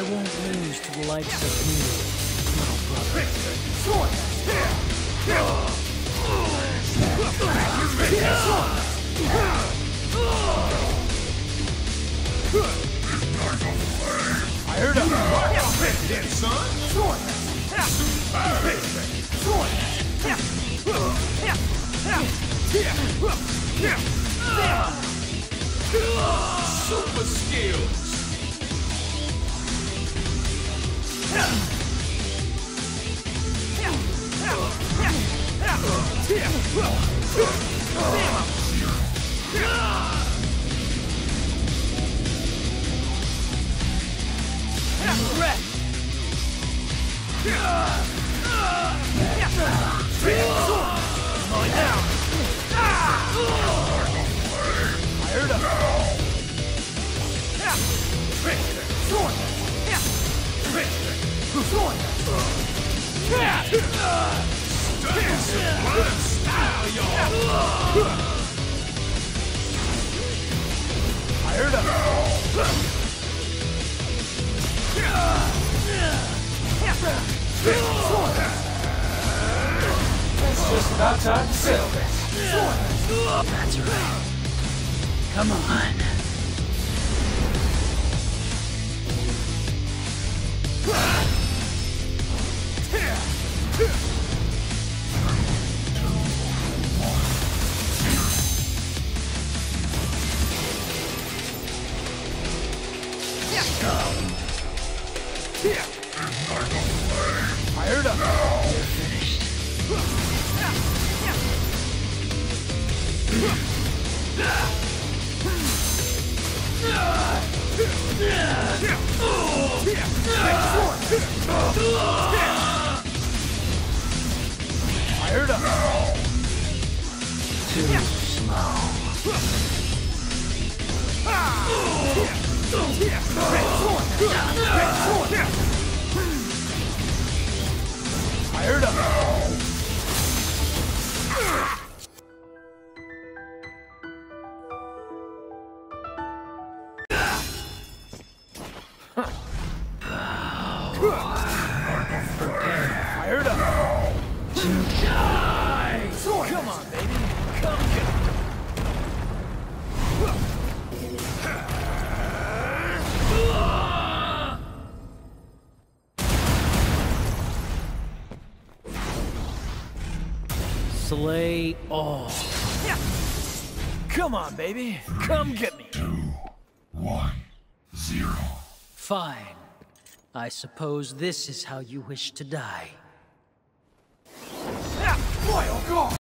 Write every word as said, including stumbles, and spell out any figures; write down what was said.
I won't lose to the likes of you, little brother. I heard him. Then, son. Super skills. It's just about time to sell this. That's right. Come on. I heard him. You're finished. I heard him. Too slow. I heard him. I heard him. To die. Come on, baby. Come get it. Slay all. Come on, baby. Come get me. Two, one, zero. Fine. I suppose this is how you wish to die. Boy, oh God.